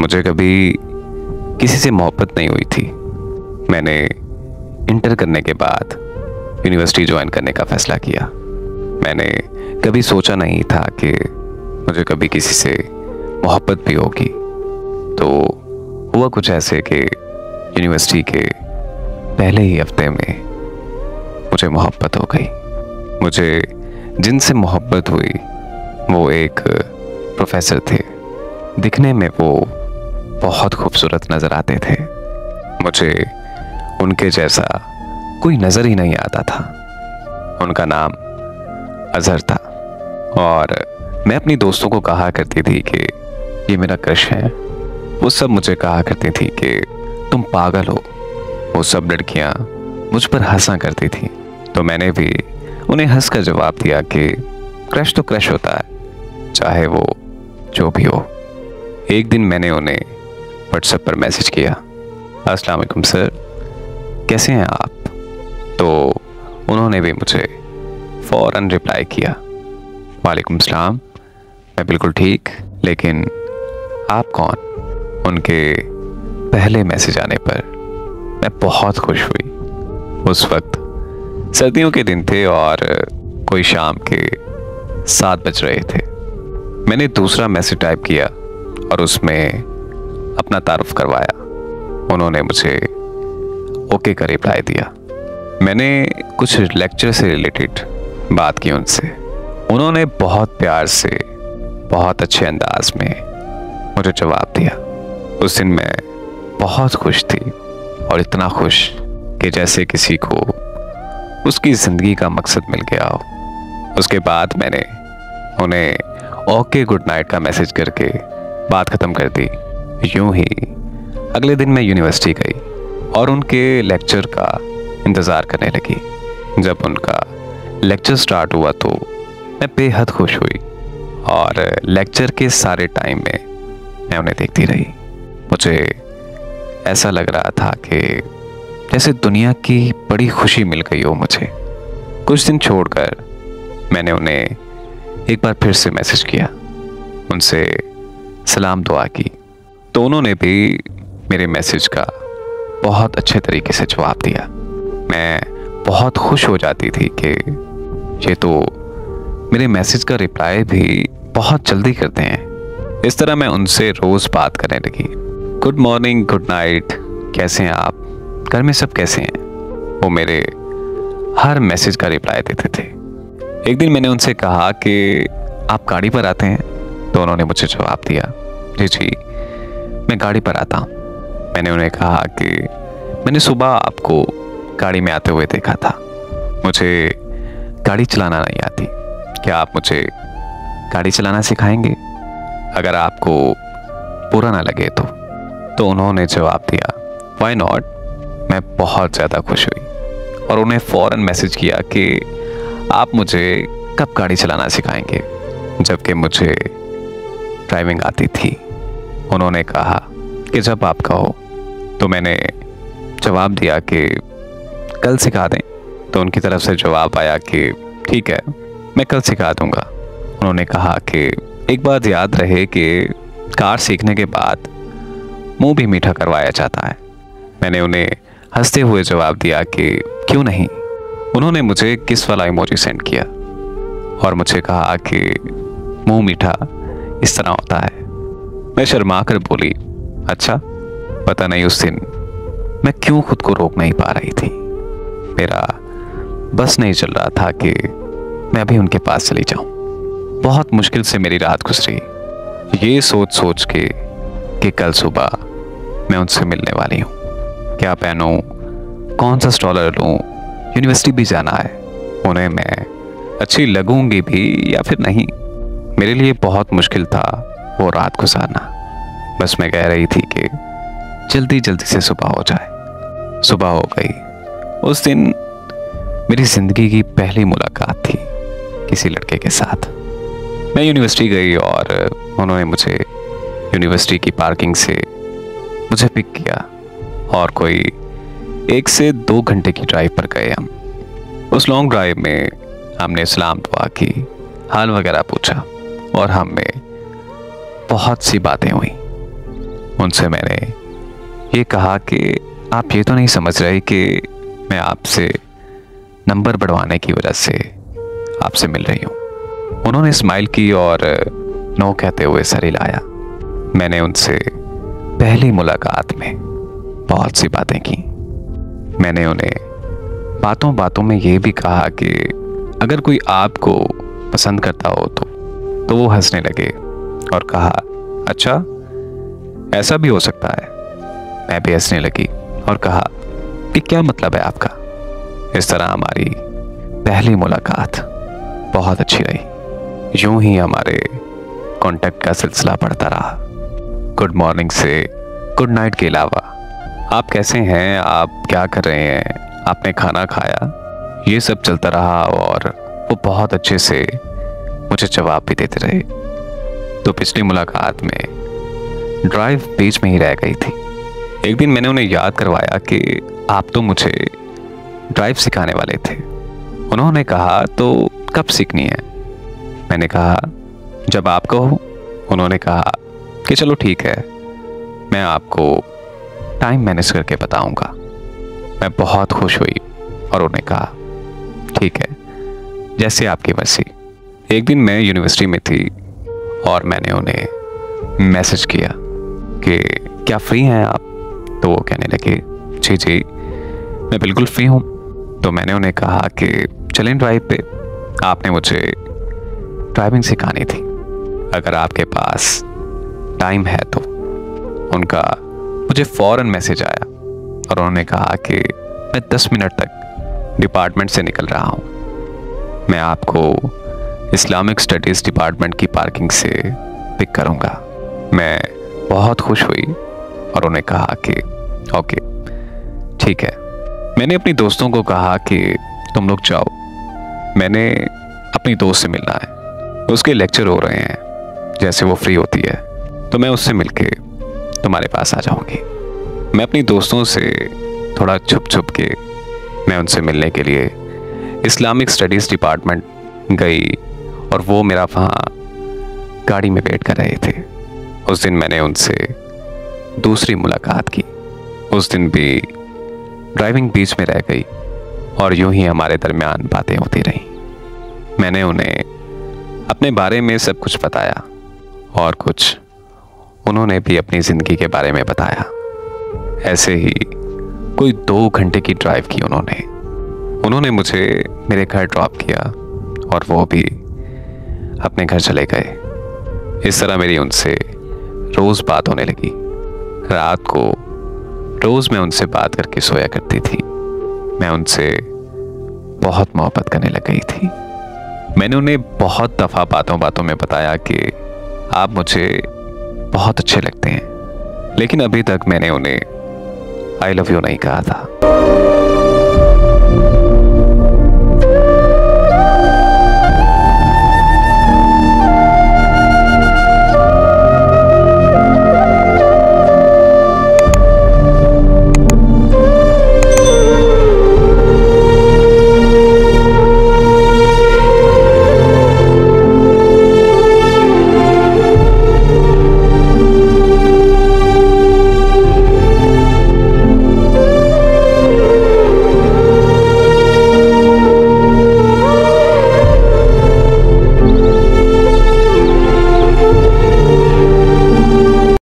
मुझे कभी किसी से मोहब्बत नहीं हुई थी। मैंने इंटर करने के बाद यूनिवर्सिटी ज्वाइन करने का फ़ैसला किया। मैंने कभी सोचा नहीं था कि मुझे कभी किसी से मोहब्बत भी होगी। तो हुआ कुछ ऐसे कि यूनिवर्सिटी के पहले ही हफ्ते में मुझे मोहब्बत हो गई। मुझे जिनसे मोहब्बत हुई वो एक प्रोफेसर थे। दिखने में वो बहुत खूबसूरत नज़र आते थे। मुझे उनके जैसा कोई नज़र ही नहीं आता था। उनका नाम अजहर था और मैं अपनी दोस्तों को कहा करती थी कि ये मेरा क्रश है। वो सब मुझे कहा करती थी कि तुम पागल हो। वो सब लड़कियां मुझ पर हंसा करती थी, तो मैंने भी उन्हें हंस कर जवाब दिया कि क्रश तो क्रश होता है, चाहे वो जो भी हो। एक दिन मैंने उन्हें व्हाट्सएप पर मैसेज किया, अस्सलाम वालेकुम सर, कैसे हैं आप? तो उन्होंने भी मुझे फ़ौरन रिप्लाई किया, वालेकुम सलाम, मैं बिल्कुल ठीक, लेकिन आप कौन? उनके पहले मैसेज आने पर मैं बहुत खुश हुई। उस वक्त सर्दियों के दिन थे और कोई शाम के 7 बज रहे थे। मैंने दूसरा मैसेज टाइप किया और उसमें अपना तारुफ करवाया। उन्होंने मुझे ओके का रिप्लाई दिया। मैंने कुछ लेक्चर से रिलेटेड बात की उनसे। उन्होंने बहुत प्यार से, बहुत अच्छे अंदाज में मुझे जवाब दिया। उस दिन मैं बहुत खुश थी और इतना खुश कि जैसे किसी को उसकी ज़िंदगी का मकसद मिल गया हो। उसके बाद मैंने उन्हें ओके गुड नाइट का मैसेज करके बात ख़त्म कर दी। यूं ही अगले दिन मैं यूनिवर्सिटी गई और उनके लेक्चर का इंतज़ार करने लगी। जब उनका लेक्चर स्टार्ट हुआ तो मैं बेहद खुश हुई और लेक्चर के सारे टाइम में मैं उन्हें देखती रही। मुझे ऐसा लग रहा था कि जैसे दुनिया की बड़ी खुशी मिल गई हो मुझे। कुछ दिन छोड़कर मैंने उन्हें एक बार फिर से मैसेज किया, उनसे सलाम दुआ की, तो उन्होंने भी मेरे मैसेज का बहुत अच्छे तरीके से जवाब दिया। मैं बहुत खुश हो जाती थी कि ये तो मेरे मैसेज का रिप्लाई भी बहुत जल्दी करते हैं। इस तरह मैं उनसे रोज़ बात करने लगी। गुड मॉर्निंग, गुड नाइट, कैसे हैं आप, घर में सब कैसे हैं? वो मेरे हर मैसेज का रिप्लाई देते थे। एक दिन मैंने उनसे कहा कि आप गाड़ी पर आते हैं? तो उन्होंने मुझे जवाब दिया, जी जी मैं गाड़ी पर आता हूँ। मैंने उन्हें कहा कि मैंने सुबह आपको गाड़ी में आते हुए देखा था। मुझे गाड़ी चलाना नहीं आती, क्या आप मुझे गाड़ी चलाना सिखाएंगे, अगर आपको बुरा ना लगे तो? उन्होंने जवाब दिया, व्हाई नॉट। मैं बहुत ज़्यादा खुश हुई और उन्हें फ़ौरन मैसेज किया कि आप मुझे कब गाड़ी चलाना सिखाएंगे, जबकि मुझे ड्राइविंग आती थी। उन्होंने कहा कि जब आप कहो। तो मैंने जवाब दिया कि कल सिखा दें। तो उनकी तरफ से जवाब आया कि ठीक है, मैं कल सिखा दूंगा। उन्होंने कहा कि एक बात याद रहे कि कार सीखने के बाद मुंह भी मीठा करवाया जाता है। मैंने उन्हें हंसते हुए जवाब दिया कि क्यों नहीं। उन्होंने मुझे किस वाला इमोजी सेंड किया और मुझे कहा कि मुंह मीठा इस तरह होता है। मैं शर्मा कर बोली, अच्छा। पता नहीं उस दिन मैं क्यों खुद को रोक नहीं पा रही थी। मेरा बस नहीं चल रहा था कि मैं अभी उनके पास चली जाऊं। बहुत मुश्किल से मेरी रात गुजरी, ये सोच सोच के कि कल सुबह मैं उनसे मिलने वाली हूँ। क्या पहनूं, कौन सा स्टॉलर लूं, यूनिवर्सिटी भी जाना है, उन्हें मैं अच्छी लगूंगी भी या फिर नहीं। मेरे लिए बहुत मुश्किल था वो रात गुजारना। बस मैं कह रही थी कि जल्दी जल्दी से सुबह हो जाए। सुबह हो गई। उस दिन मेरी ज़िंदगी की पहली मुलाकात थी किसी लड़के के साथ। मैं यूनिवर्सिटी गई और उन्होंने मुझे यूनिवर्सिटी की पार्किंग से मुझे पिक किया और कोई 1 से 2 घंटे की ड्राइव पर गए हम। उस लॉन्ग ड्राइव में हमने सलाम दुआ की, हाल वगैरह पूछा और हम में बहुत सी बातें हुई। उनसे मैंने ये कहा कि आप ये तो नहीं समझ रहे कि मैं आपसे नंबर बढ़वाने की वजह से आपसे मिल रही हूँ। उन्होंने स्माइल की और नो कहते हुए सर हिलाया। मैंने उनसे पहली मुलाकात में बहुत सी बातें की। मैंने उन्हें बातों बातों में ये भी कहा कि अगर कोई आपको पसंद करता हो तो वो हंसने लगे और कहा, अच्छा ऐसा भी हो सकता है। मैं भी हंसने लगी और कहा कि क्या मतलब है आपका। इस तरह हमारी पहली मुलाकात बहुत अच्छी रही। यूं ही हमारे कांटेक्ट का सिलसिला बढ़ता रहा। गुड मॉर्निंग से गुड नाइट के अलावा आप कैसे हैं, आप क्या कर रहे हैं, आपने खाना खाया, ये सब चलता रहा और वो बहुत अच्छे से मुझे जवाब भी देते रहे। तो पिछली मुलाकात में ड्राइव बीच में ही रह गई थी। एक दिन मैंने उन्हें याद करवाया कि आप तो मुझे ड्राइव सिखाने वाले थे। उन्होंने कहा, तो कब सीखनी है? मैंने कहा, जब आप कहो। उन्होंने कहा कि चलो ठीक है, मैं आपको टाइम मैनेज करके बताऊंगा। मैं बहुत खुश हुई और उन्हें कहा, ठीक है, जैसे आपकी मर्जी। एक दिन मैं यूनिवर्सिटी में थी और मैंने उन्हें मैसेज किया कि क्या फ्री हैं आप? तो वो कहने लगे, जी जी मैं बिल्कुल फ्री हूँ। तो मैंने उन्हें कहा कि चलें ड्राइव पे, आपने मुझे ड्राइविंग सिखानी थी, अगर आपके पास टाइम है तो। उनका मुझे फ़ौरन मैसेज आया और उन्होंने कहा कि मैं 10 मिनट तक डिपार्टमेंट से निकल रहा हूँ, मैं आपको इस्लामिक स्टडीज़ डिपार्टमेंट की पार्किंग से पिक करूँगा। मैं बहुत खुश हुई और उन्हें कहा कि ओके ठीक है। मैंने अपनी दोस्तों को कहा कि तुम लोग जाओ, मैंने अपनी दोस्त से मिलना है, उसके लेक्चर हो रहे हैं, जैसे वो फ्री होती है तो मैं उससे मिलके तुम्हारे पास आ जाऊंगी। मैं अपनी दोस्तों से थोड़ा छुप छुप के मैं उनसे मिलने के लिए इस्लामिक स्टडीज़ डिपार्टमेंट गई और वो मेरा वहाँ गाड़ी में वेट कर रहे थे। उस दिन मैंने उनसे दूसरी मुलाकात की। उस दिन भी ड्राइविंग बीच में रह गई और यूं ही हमारे दरमियान बातें होती रहीं। मैंने उन्हें अपने बारे में सब कुछ बताया और कुछ उन्होंने भी अपनी ज़िंदगी के बारे में बताया। ऐसे ही कोई 2 घंटे की ड्राइव की उन्होंने मुझे मेरे घर ड्रॉप किया और वो भी अपने घर चले गए। इस तरह मेरी उनसे रोज़ बात होने लगी। रात को रोज़ मैं उनसे बात करके सोया करती थी। मैं उनसे बहुत मोहब्बत करने लग गई थी। मैंने उन्हें बहुत दफ़ा बातों बातों में बताया कि आप मुझे बहुत अच्छे लगते हैं, लेकिन अभी तक मैंने उन्हें आई लव यू नहीं कहा था।